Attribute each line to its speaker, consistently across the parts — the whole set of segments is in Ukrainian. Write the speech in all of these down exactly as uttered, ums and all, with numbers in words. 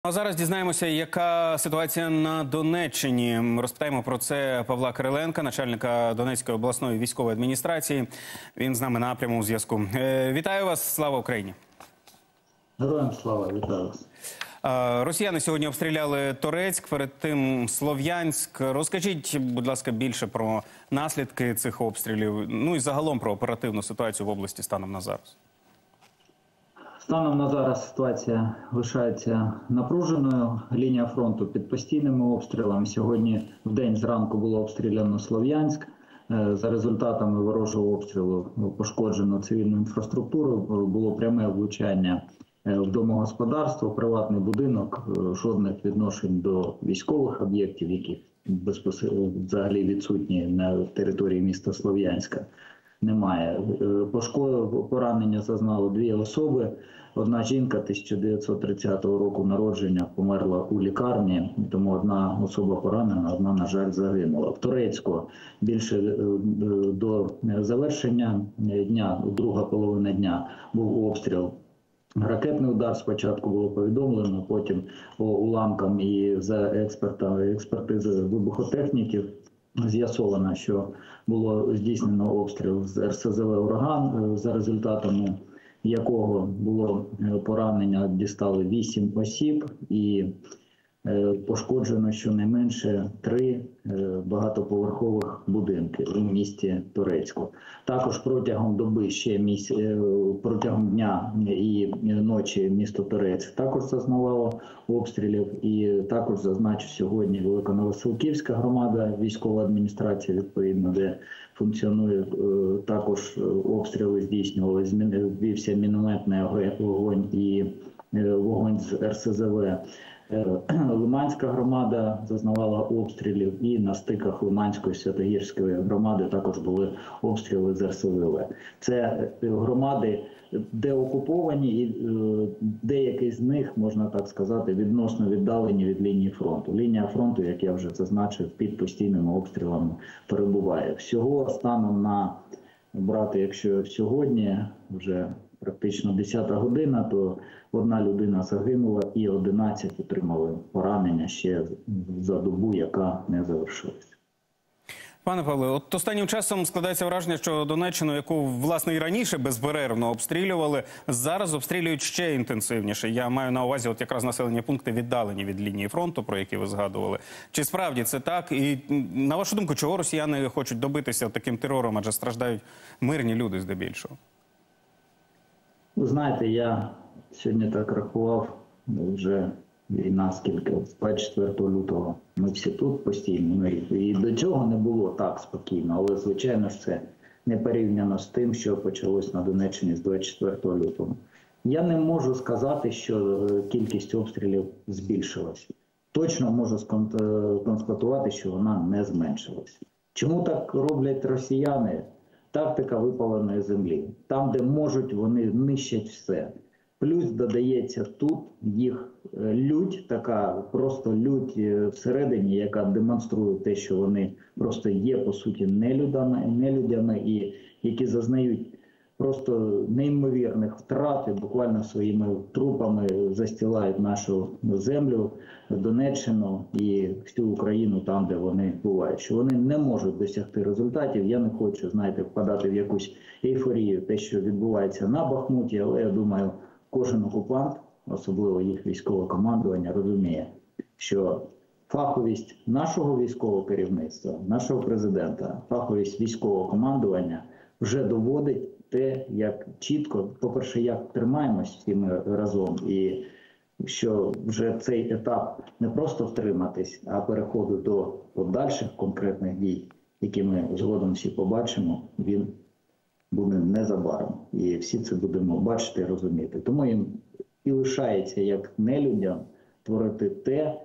Speaker 1: А зараз дізнаємося, яка ситуація на Донеччині. Розпитаємо про це Павла Кириленка, начальника Донецької обласної військової адміністрації. Він з нами на прямому зв'язку. Вітаю вас, слава Україні!
Speaker 2: Героям слава, вітаю вас!
Speaker 1: Росіяни сьогодні обстріляли Торецьк, перед тим Слов'янськ. Розкажіть, будь ласка, більше про наслідки цих обстрілів, ну і загалом про оперативну ситуацію в області станом на зараз.
Speaker 2: Станом на зараз ситуація лишається напруженою. Лінія фронту під постійними обстрілами. Сьогодні в день зранку було обстріляно Слов'янськ. За результатами ворожого обстрілу пошкоджено цивільну інфраструктуру. Було пряме влучання в домогосподарство, приватний будинок. Жодних відношень до військових об'єктів, які безпосередньо взагалі відсутні на території міста Слов'янська, немає. Поранення зазнали дві особи. Одна жінка тисяча дев'ятсот тридцятого року народження померла у лікарні, тому одна особа поранена, одна, на жаль, загинула. В Торецьку більше до завершення дня, друга половина дня, був обстріл. Ракетний удар спочатку було повідомлено, потім по уламкам і за експертизи вибухотехніків з'ясовано, що було здійснено обстріл з ер ес зе ве «Ураган», за результатами якого було поранення, дістали вісім осіб і пошкоджено щонайменше три багатоповерхових будинки у місті Торецьку. Також протягом доби, ще міс... протягом дня і ночі місто Торецьк також зазнавало обстрілів. І також зазначу сьогодні Великоновосилківська громада, військова адміністрація відповідно, де функціонує також обстріли, здійснювали, ввівся мінометний вогонь і вогонь з ер ес зе ве. Лиманська громада зазнавала обстрілів, і на стиках Лиманської Святогірської громади також були обстріли з ер ес зе ве. Це громади деокуповані, і деякі з них, можна так сказати, відносно віддалені від лінії фронту. Лінія фронту, як я вже зазначив, під постійними обстрілами перебуває. Всього станом на, брати, якщо сьогодні вже практично десята година, то одна людина загинула і одинадцять отримали поранення ще за добу, яка не завершилася.
Speaker 1: Пане Павле, от останнім часом складається враження, що Донеччину, яку, власне, і раніше безперервно обстрілювали, зараз обстрілюють ще інтенсивніше. Я маю на увазі от якраз населені пункти, віддалені від лінії фронту, про які ви згадували. Чи справді це так? І, на вашу думку, чого росіяни хочуть добитися таким терором, адже страждають мирні люди здебільшого?
Speaker 2: Ви знаєте, я сьогодні так рахував, вже війна скільки, з двадцять четвертого лютого. Ми всі тут постійно, і до цього не було так спокійно, але, звичайно ж, це не порівняно з тим, що почалось на Донеччині з двадцять четвертого лютого. Я не можу сказати, що кількість обстрілів збільшилася. Точно можу констатувати, що вона не зменшилася. Чому так роблять росіяни? Тактика випаленої землі. Там, де можуть, вони нищать все. Плюс додається тут їх лють, така просто лють всередині, яка демонструє те, що вони просто є, по суті, нелюдями, нелюдями і які зазнають просто неймовірних втрат, буквально своїми трупами застілають нашу землю, Донеччину і всю Україну там, де вони бувають. Що вони не можуть досягти результатів. Я не хочу, знаєте, впадати в якусь ейфорію, те, що відбувається на Бахмуті, але я думаю, кожен окупант, особливо їх військове командування, розуміє, що фаховість нашого військового керівництва, нашого президента, фаховість військового командування вже доводить те, як чітко, по-перше, як тримаємось всі ми разом, і що вже цей етап не просто втриматись, а переходу до подальших конкретних дій, які ми згодом всі побачимо, він буде незабаром. І всі це будемо бачити і розуміти. Тому їм і лишається, як нелюдям, творити те,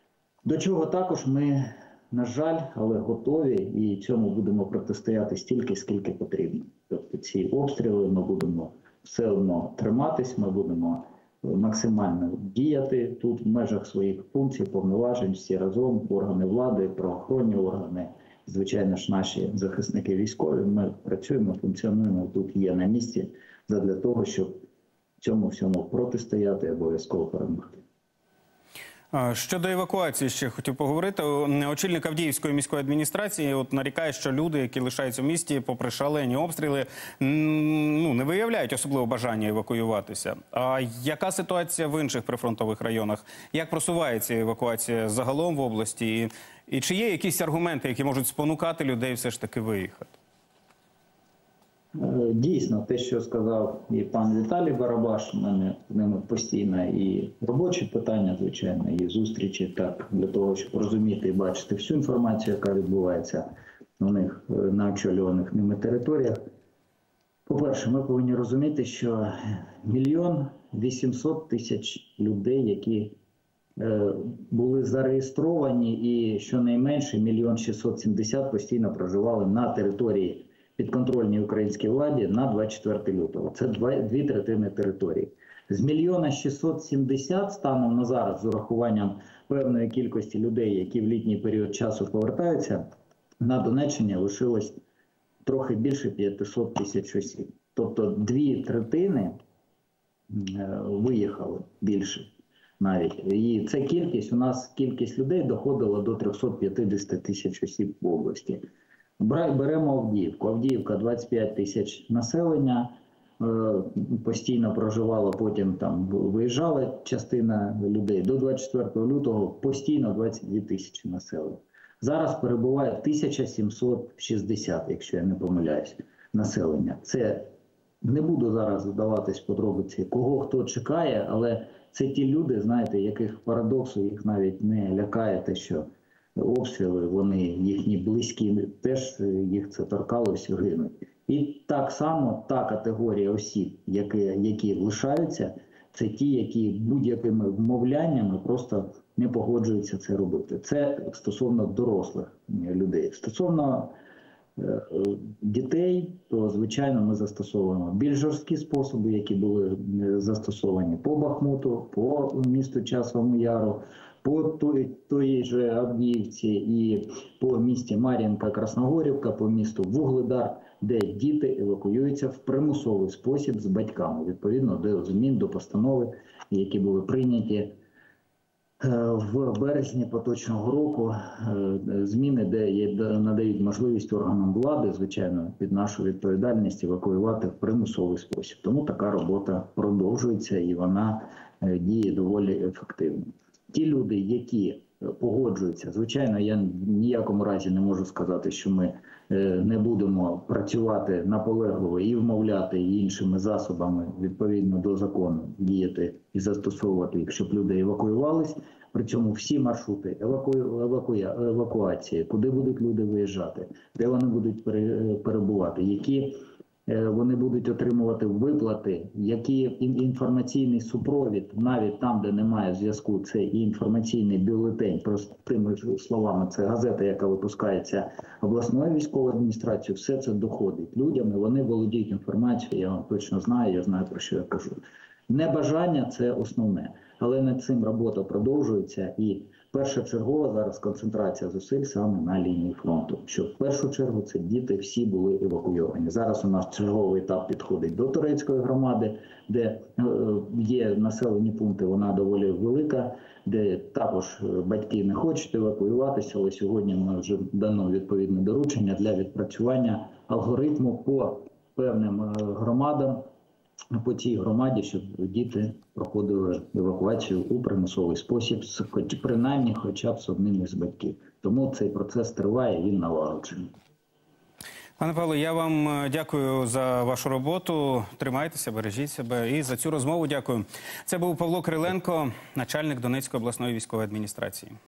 Speaker 2: до чого також ми, на жаль, але готові, і цьому будемо протистояти стільки, скільки потрібно. Тобто ці обстріли ми будемо все одно триматись, ми будемо максимально діяти тут в межах своїх функцій, повноважень, всі разом, органи влади, правоохоронні органи, звичайно ж наші захисники військові. Ми працюємо, функціонуємо тут, є на місці, задля того, щоб цьому всьому протистояти і обов'язково перемогти.
Speaker 1: Щодо евакуації ще хотів поговорити. Очільник Авдіївської міської адміністрації от нарікає, що люди, які лишаються в місті, попри шалені обстріли, ну, не виявляють особливо бажання евакуюватися. А яка ситуація в інших прифронтових районах? Як просувається евакуація загалом в області? І, і чи є якісь аргументи, які можуть спонукати людей все ж таки виїхати?
Speaker 2: Дійсно, те, що сказав і пан Віталій Барабаш, у мене з ними постійно і робочі питання, звичайно, і зустрічі, так, для того, щоб розуміти і бачити всю інформацію, яка відбувається у них на очолюваних ними територіях. По-перше, ми повинні розуміти, що мільйон вісімсот тисяч людей, які е, були зареєстровані, і щонайменше мільйон шістсот сімдесят постійно проживали на території підконтрольній українській владі на двадцять четвертого лютого. Це дві третини території. З мільйона шістсот сімдесят станом на зараз, з урахуванням певної кількості людей, які в літній період часу повертаються, на Донеччині лишилось трохи більше п'ятсот тисяч осіб. Тобто дві третини виїхали більше навіть. І ця кількість, у нас кількість людей доходила до трьохсот п'ятдесят тисяч осіб в області. Беремо Авдіївку. Авдіївка двадцять п'ять тисяч населення, постійно проживала, потім там виїжджала частина людей. До двадцять четвертого лютого постійно двадцять дві тисячі населення. Зараз перебуває тисяча сімсот шістдесят, якщо я не помиляюсь, населення. Це, не буду зараз вдаватись в подробиці, кого хто чекає, але це ті люди, знаєте, яких парадоксу, їх навіть не лякає те, що обстріли, вони, їхні близькі, теж їх це торкалося, гинуть. І так само та категорія осіб, які, які лишаються, це ті, які будь-якими вмовляннями просто не погоджуються це робити. Це стосовно дорослих людей. Стосовно е, дітей, то, звичайно, ми застосовуємо більш жорсткі способи, які були застосовані по Бахмуту, по місту Часовому Яру, по той, той же Авдіївці і по місті Мар'їнка, Красногорівка, по місту Вугледар, де діти евакуюються в примусовий спосіб з батьками, відповідно до змін до постанови, які були прийняті в березні поточного року. Зміни, де надають можливість органам влади, звичайно, під нашу відповідальність евакуювати в примусовий спосіб. Тому така робота продовжується і вона діє доволі ефективно. Ті люди, які погоджуються, звичайно, я в ніякому разі не можу сказати, що ми не будемо працювати наполегливо і вмовляти і іншими засобами, відповідно до закону, діяти і застосовувати їх, щоб люди евакуювались. При цьому всі маршрути еваку... еваку... евакуації, куди будуть люди виїжджати, де вони будуть перебувати, які вони будуть отримувати виплати, який інформаційний супровід, навіть там, де немає зв'язку, це і інформаційний бюлетень, простими словами, це газета, яка випускається обласною військовою адміністрацією, все це доходить людям, і вони володіють інформацією, я вам точно знаю, я знаю, про що я кажу. Небажання – це основне, але над цим робота продовжується, і першочергова зараз концентрація зусиль саме на лінії фронту, щоб в першу чергу це діти всі були евакуйовані. Зараз у нас черговий етап підходить до Торецької громади, де є населені пункти, вона доволі велика, де також батьки не хочуть евакуюватися, але сьогодні ми вже дано відповідне доручення для відпрацювання алгоритму по певним громадам, по цій громаді, щоб діти проходили евакуацію у примусовий спосіб, хоч принаймні хоча б з одним із батьків. Тому цей процес триває, він налагоджений.
Speaker 1: Пане Павло, я вам дякую за вашу роботу. Тримайтеся, бережіть себе. І за цю розмову дякую. Це був Павло Кириленко, начальник Донецької обласної військової адміністрації.